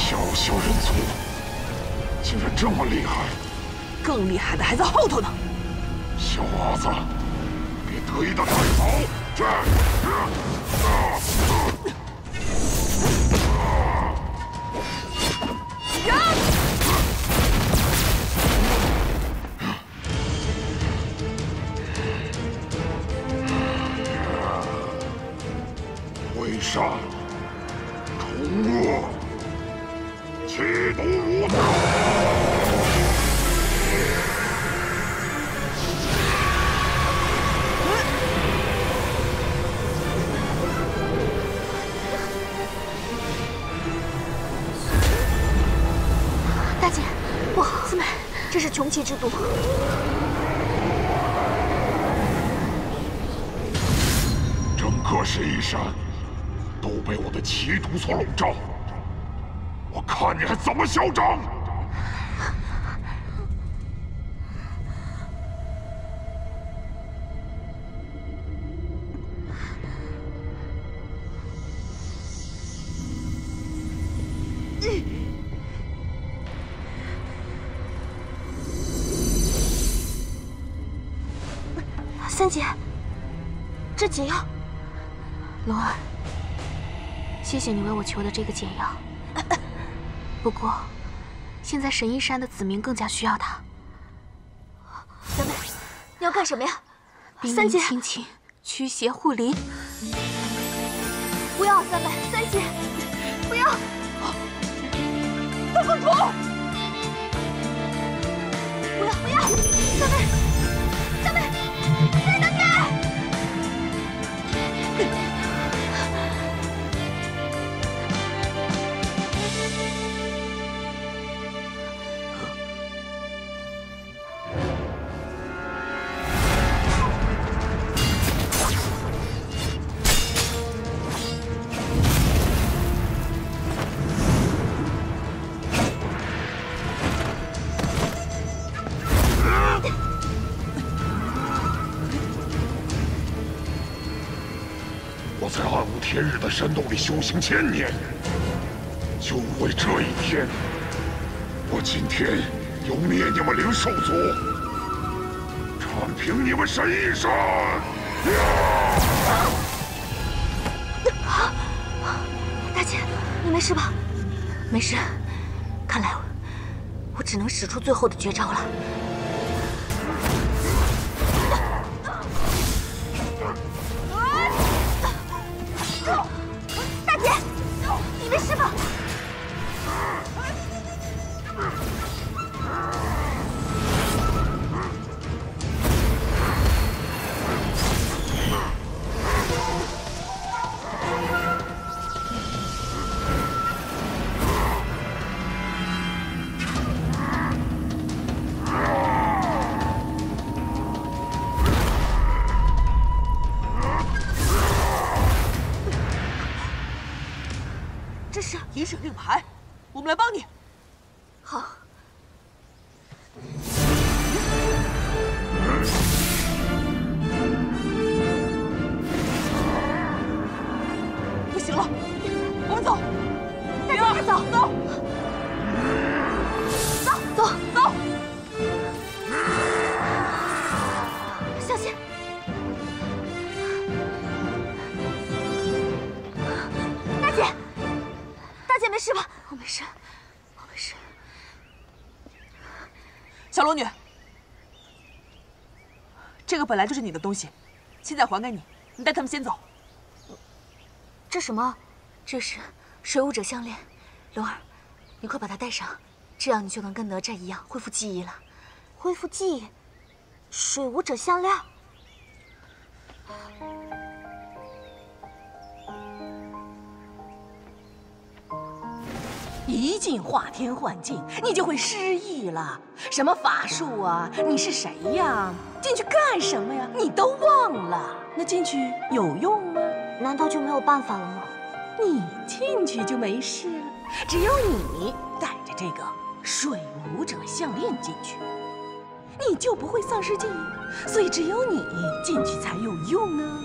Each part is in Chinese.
小小人族，竟然这么厉害！ 更厉害的还在后头呢。 小伢子，别得意的太早。去！会杀，除恶，气毒无道。 大姐，不好，四妹，这是穷奇之毒。 整个石一山都被我的奇毒所笼罩，我看你还怎么嚣张！ 三姐，这解药，龙儿，谢谢你为我求的这个解药。不过，现在神医山的子民更加需要它。三妹，你要干什么呀？三姐，亲情，驱邪护灵。不要，三妹，三姐，不要！ 大公主， 不要，不要！三妹，三妹。 我在暗无天日的山洞里修行1000年，就为这一天。我今天要灭你们灵兽族，铲平你们神异山！ 大姐，你没事吧？没事。看来我只能使出最后的绝招了。大姐，你没事吧？这是饮水令牌，我们来帮你。 好。 不行了，我们走。 大姐，快走！走，走，走！小心！大姐，大姐没事吧？我没事，我没事。 小龙女，这个本来就是你的东西，现在还给你，你带他们先走。 这什么？这是水舞者项链，龙儿，你快把它戴上，这样你就能跟哪吒一样恢复记忆了。恢复记忆？水舞者项链？ 一进化天幻境，你就会失忆了。什么法术啊？你是谁呀？进去干什么呀？你都忘了。那进去有用吗？ 难道就没有办法了吗？ 你进去就没事了，只有你带着这个水舞者项链进去，你就不会丧失记忆。所以只有你进去才有用啊。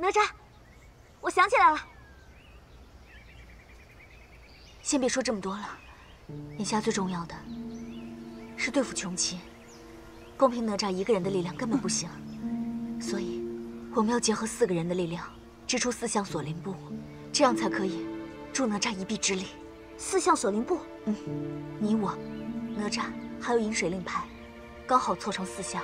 哪吒，我想起来了。先别说这么多了，眼下最重要的是对付穷奇。光凭哪吒一个人的力量根本不行，所以我们要结合4个人的力量，织出4项锁灵布，这样才可以助哪吒一臂之力。4项锁灵布？你我、哪吒还有饮水令牌，刚好凑成4项。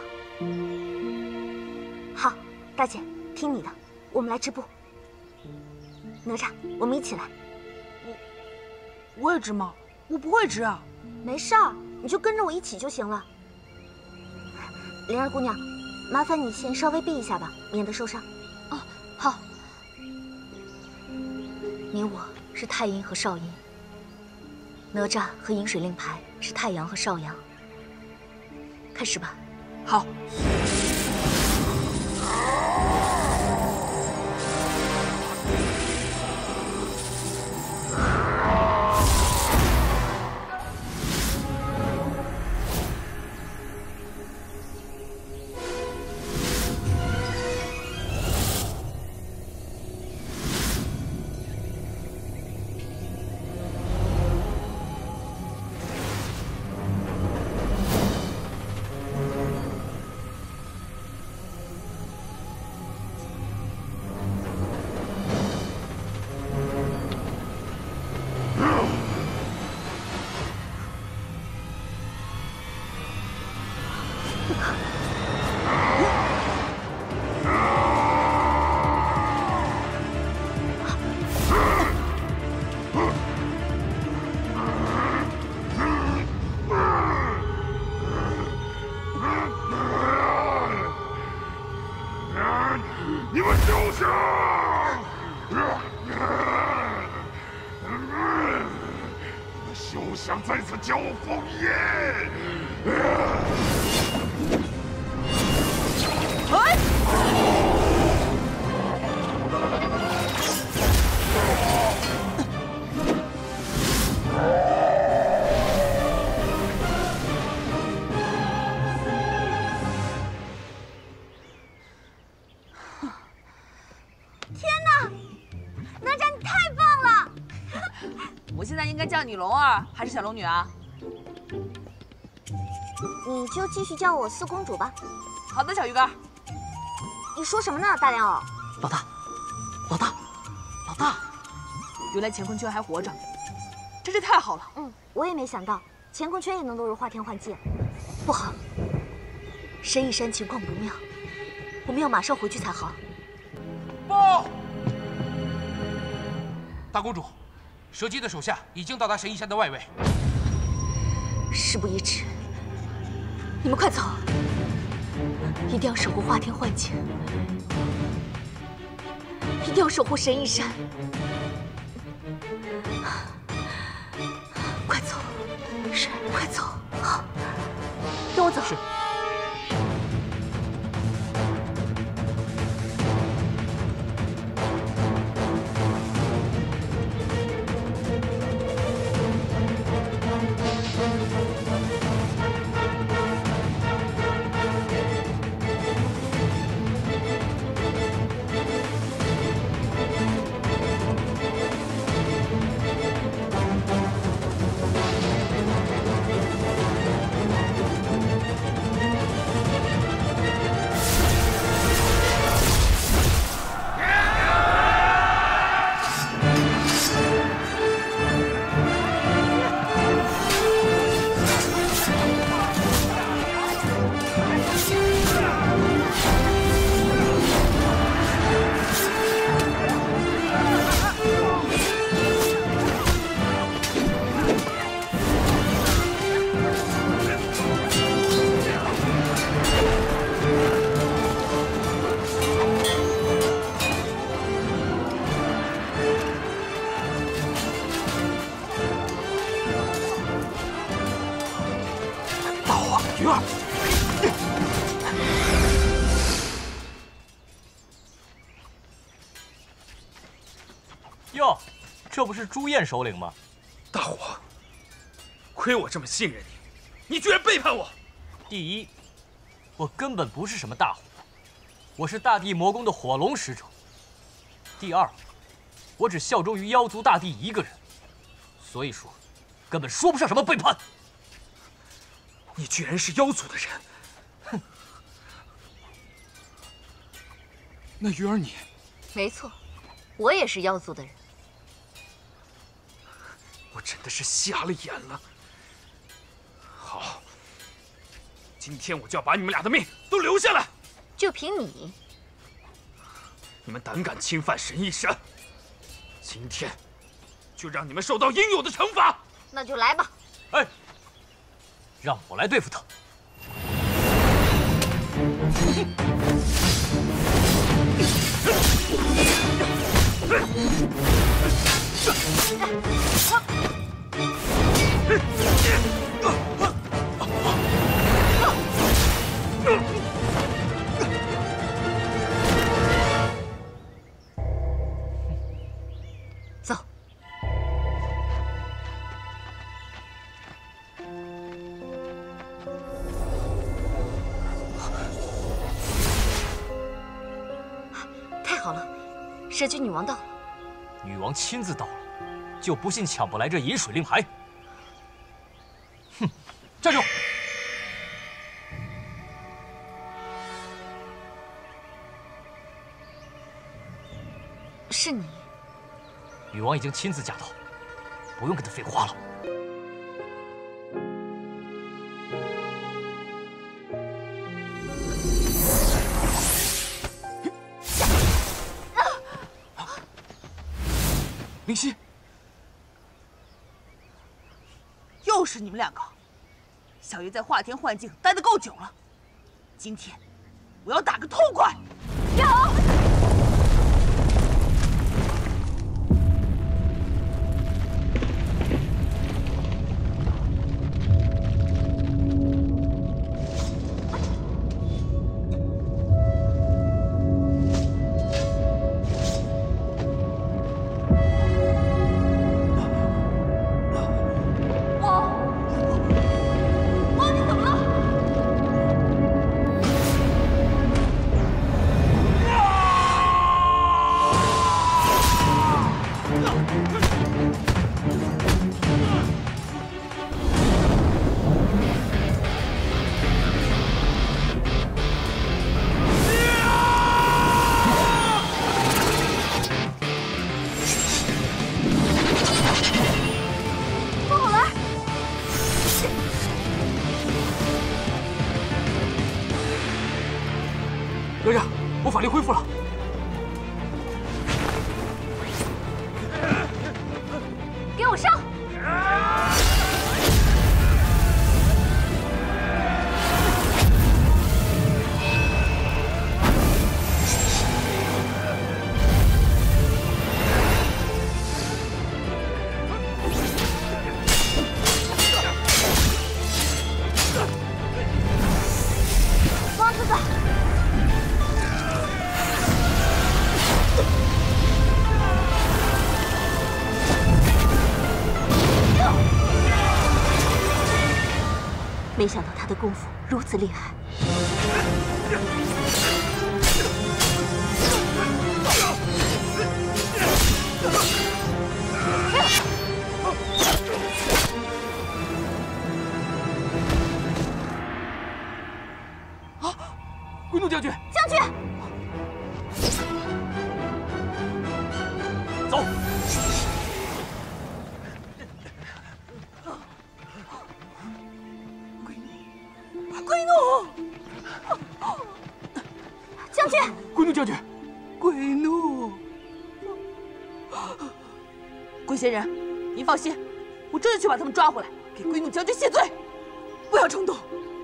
好，大姐，听你的，我们来织布。哪吒，我们一起来。 我也织吗？我不会织啊。 没事儿，你就跟着我一起就行了。灵儿姑娘，麻烦你先稍微避一下吧，免得受伤。哦，好。你我是太阴和少阴，哪吒和饮水令牌是太阳和少阳。开始吧。 好。 你们休想！休想再次叫我封印！ 我现在应该叫你龙儿还是小龙女啊？ 你就继续叫我4公主吧。 好的，小鱼干。 你说什么呢，大莲藕？ 老大，老大，老大！ 原来乾坤圈还活着，真是太好了。 我也没想到乾坤圈也能落入化天幻界。不好，神异山情况不妙，我们要马上回去才好。 报！大公主，蛇姬的手下已经到达神异山的外围。 事不宜迟，你们快走！一定要守护化天幻境，一定要守护神异山。快走！是，快走！好，跟我走。 是。鱼儿， 哟，这不是朱燕首领吗？ 大火，亏我这么信任你，你居然背叛我！ 第一，我根本不是什么大火，我是大地魔宫的火龙使者， 第二，我只效忠于妖族大帝一个人，所以说，根本说不上什么背叛。 你居然是妖族的人，哼！那鱼儿你？ 没错，我也是妖族的人。 我真的是瞎了眼了。好，今天我就要把你们俩的命都留下来。 就凭你？ 你们胆敢侵犯神翼山，今天就让你们受到应有的惩罚。 那就来吧。 哎，让我来对付他。 走。太好了，蛇居女王到了。 女王亲自到了，就不信抢不来这饮水令牌。哼，站住！ 是你。 女王已经亲自驾到，不用跟她废话了。 灵犀， 又是你们两个！小爷在化天幻境待得够久了，今天我要打个痛快！ 哪吒，我法力恢复了。 给我上！王子子。没想到他的功夫如此厉害。 啊！归怒将军！ 将军！ 走！ 归怒！ 将军！ 归怒将军！ 归怒！龟仙人，您放心，我这就去把他们抓回来，给归怒将军谢罪。不要冲动。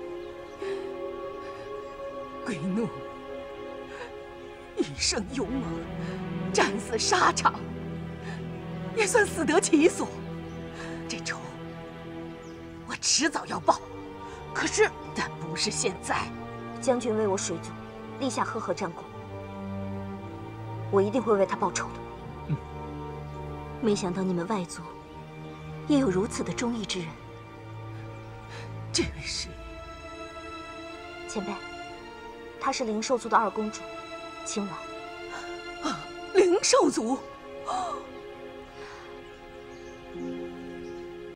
归怒，一生勇猛，战死沙场，也算死得其所。这仇我迟早要报，但不是现在。 将军为我水族立下赫赫战功，我一定会为他报仇的。没想到你们外族也有如此的忠义之人。 这位是前辈，她是灵兽族的二公主青鸾。 灵兽族。